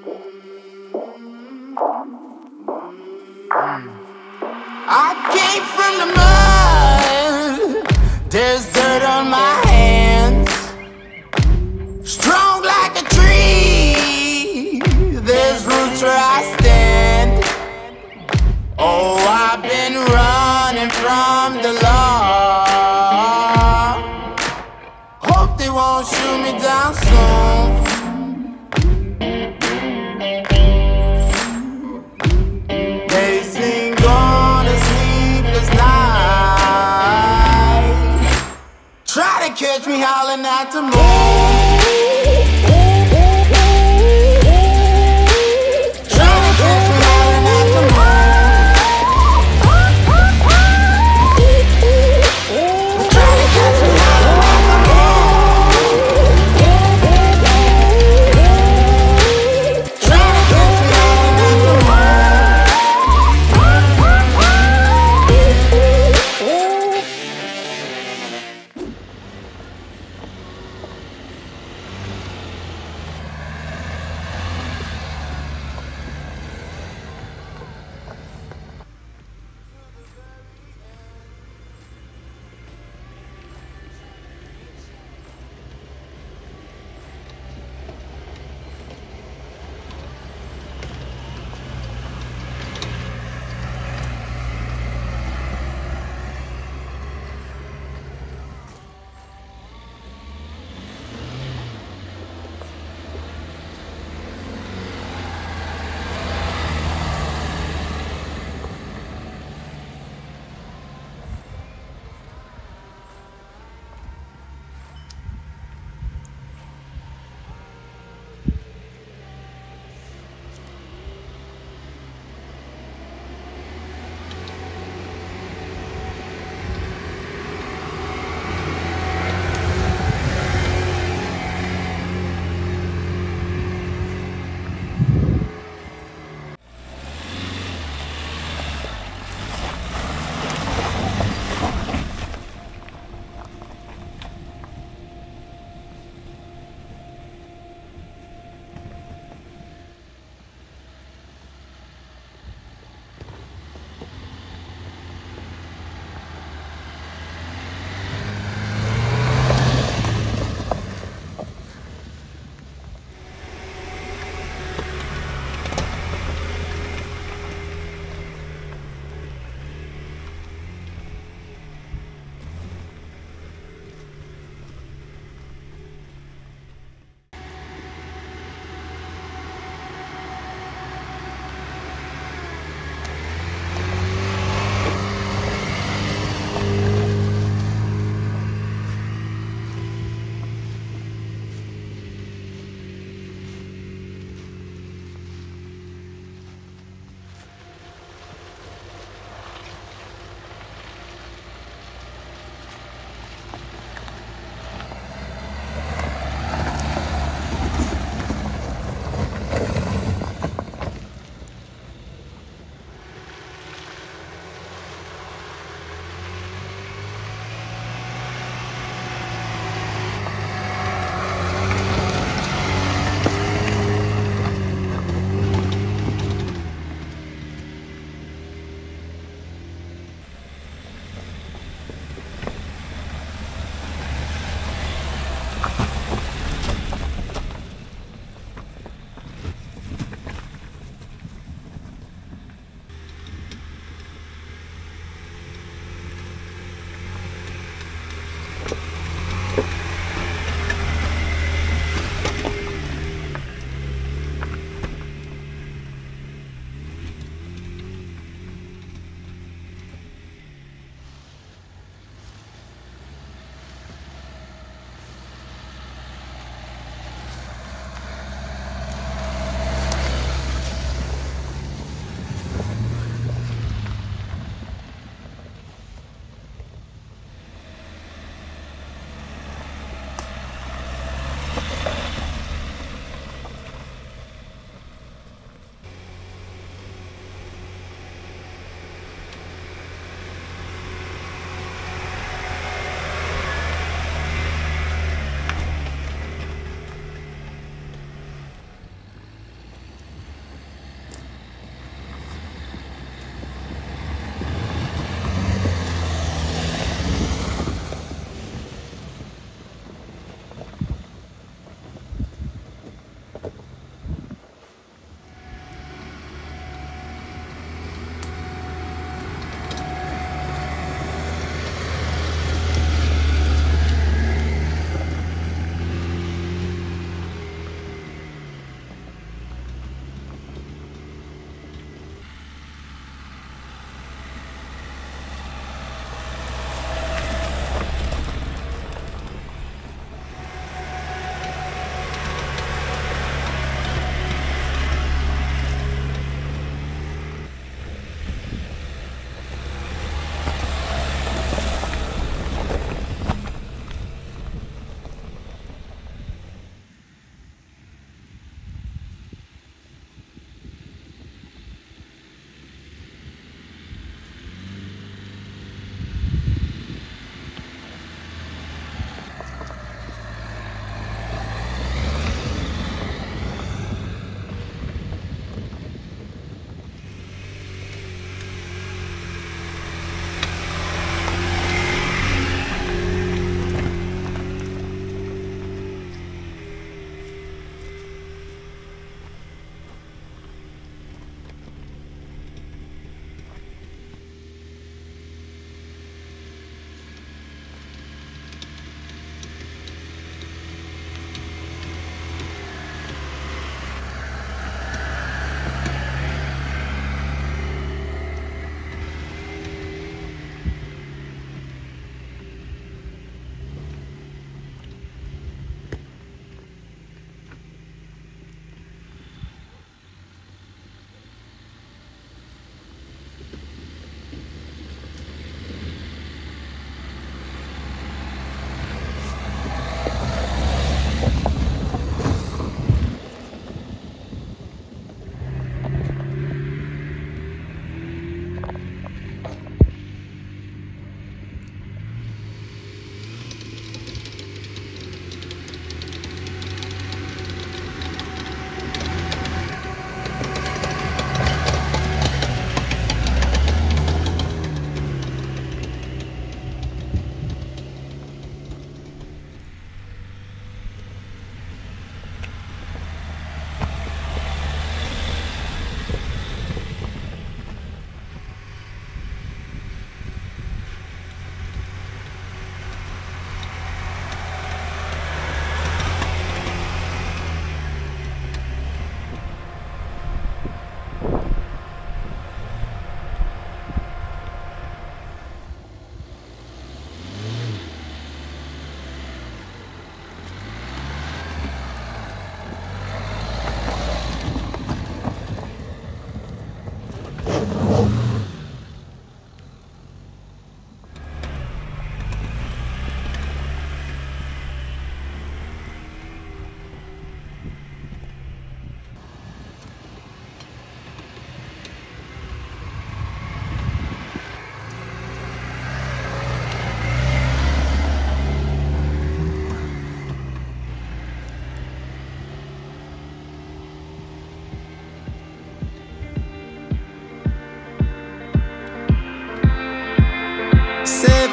I came from the mud, there's dirt on my hands. Strong like a tree, there's roots where I stand. Oh, I've been running from the law. Hope they won't shoot me down soon. They sing on a sleepless night, try to catch me howling at the moon.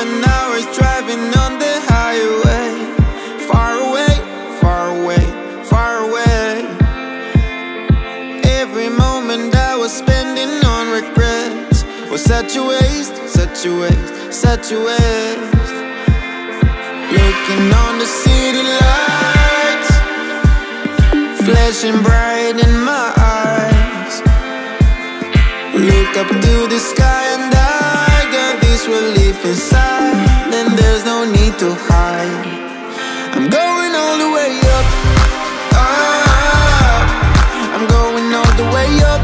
7 hours driving on the highway. Far away, far away, far away. Every moment I was spending on regrets was such a waste, such a waste, such a waste. Looking on the city lights, flashing bright in my eyes. Look up to the sky and I got this relief inside, and there's no need to hide. I'm going all the way up, up. I'm going all the way up,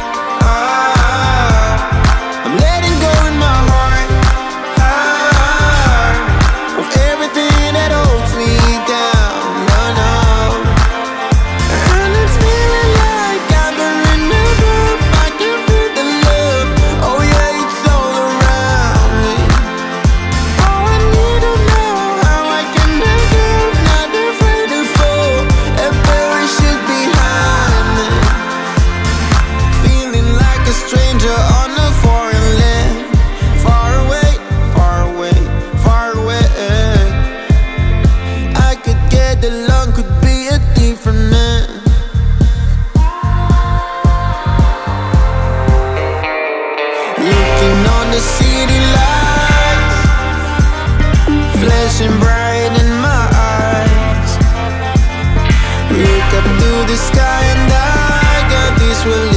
up. I'm letting go in my heart, heart, of everything that holds me down, no, no. And it's feeling like I'm in the groove. I can feel the love, oh yeah, it's all around me. Oh, I need to know how I can make it, not afraid to fall and perish it behind me. Feeling like a stranger on a foreign land, far away, far away, far away. I could get along, could be a different man. Looking on the city lights, flashing bright in my eyes. Look up to the sky and I got this relief